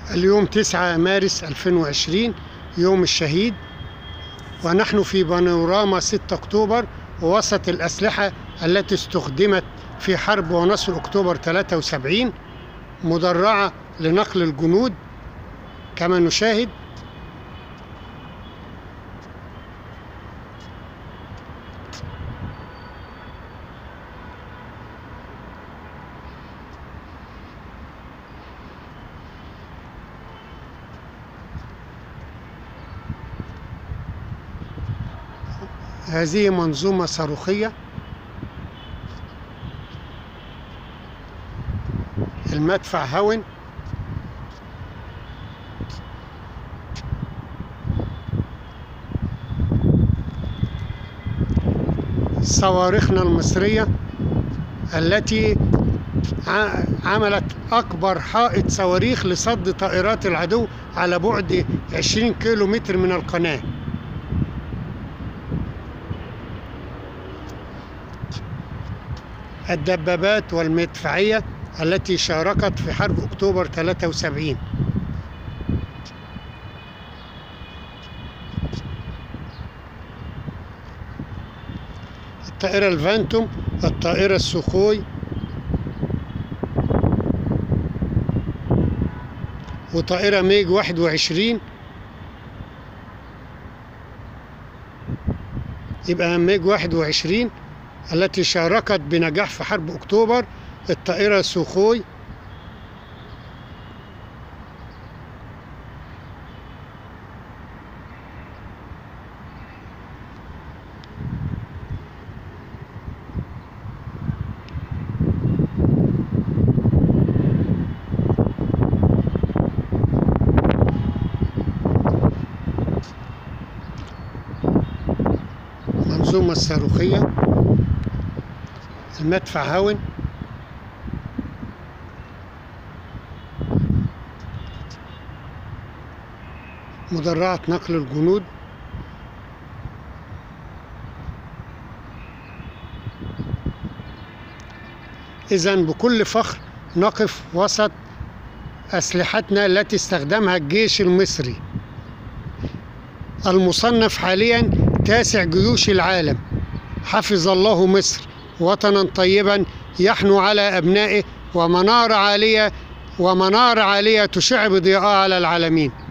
اليوم 9 مارس 2020 يوم الشهيد، ونحن في بانوراما 6 أكتوبر ووسط الأسلحة التي استخدمت في حرب ونصر أكتوبر 73 مدرعة لنقل الجنود كما نشاهد. هذه منظومة صاروخية، المدفع هاون، صواريخنا المصرية التي عملت أكبر حائط صواريخ لصد طائرات العدو على بعد 20 كيلومتر من القناة. الدبابات والمدفعية التي شاركت في حرب أكتوبر 73. الطائرة الفانتوم، الطائرة السوخوي، وطائرة ميج 21. يبقى ميج 21 التي شاركت بنجاح في حرب أكتوبر، الطائرة سوخوي، المنظومة الصاروخية، المدفع هاون، مدرعة نقل الجنود، إذن بكل فخر نقف وسط أسلحتنا التي استخدمها الجيش المصري المصنف حاليا 9 جيوش العالم. حفظ الله مصر وطنا طيبا يحنو على أبنائه، ومنار عالية تشع بضياءها على العالمين.